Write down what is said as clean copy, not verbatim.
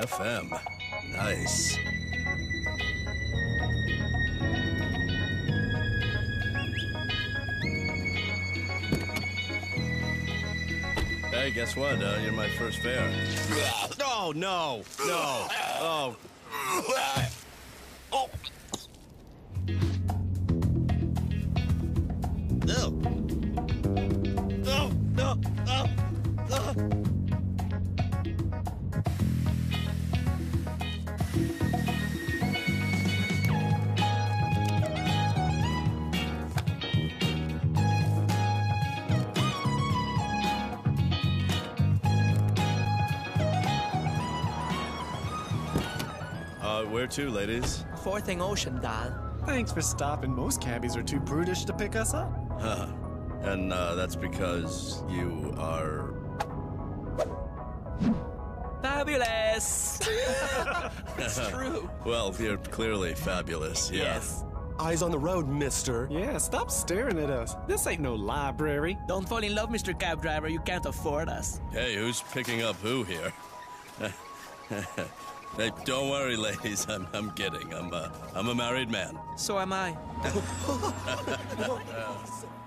FM. Nice. Hey, guess what? You're my first fare. Oh, no! No! Oh. Oh. No! No! No! No! No! Where to, ladies? Fourthing Ocean, Dal. Thanks for stopping. Most cabbies are too brutish to pick us up. Huh. And that's because you are... Fabulous! It's true. Well, you're clearly fabulous, yeah. Yes. Eyes on the road, mister. Yeah, stop staring at us. This ain't no library. Don't fall in love, Mr. Cab Driver. You can't afford us. Hey, who's picking up who here? Hey, don't worry, ladies. I'm kidding. I'm a married man. So am I.